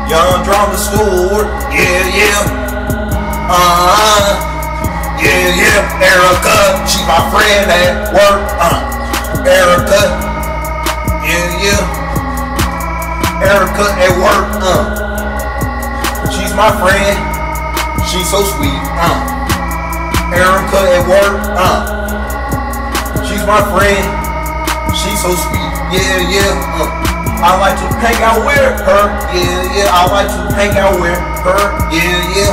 Young drama Stewart, yeah, yeah. Yeah, yeah. Erricia, she my friend at work, Erricia, yeah, yeah. Erricia at work, she's my friend, she's so sweet, Erricia at work, she's my friend, she's so sweet, yeah, yeah, I like to hang out with her, yeah, yeah. I like to hang out with her, yeah, yeah.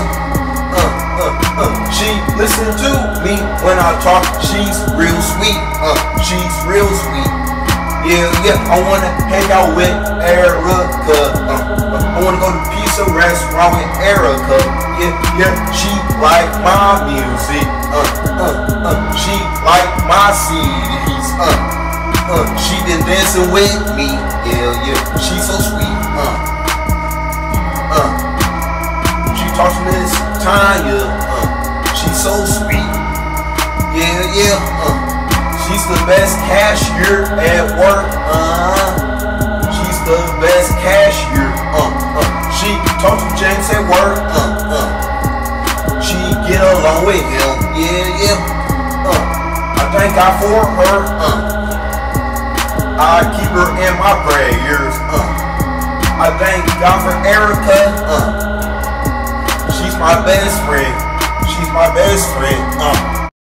She listen to me when I talk. She's real sweet, she's real sweet, yeah, yeah. I wanna hang out with Erricia. I wanna go to pizza restaurant with Erricia, yeah, yeah. She like my music, she like my CDs, she been dancing with me, yeah, yeah. She's so sweet, she talks to Miss Tanya, she's so sweet, yeah, yeah, she's the best cashier at work, she's the best cashier, she talks to James at work, she get along with him, yeah, yeah, I thank God for her, I keep her in my prayers, I thank God for Erricia, she's my best friend, she's my best friend,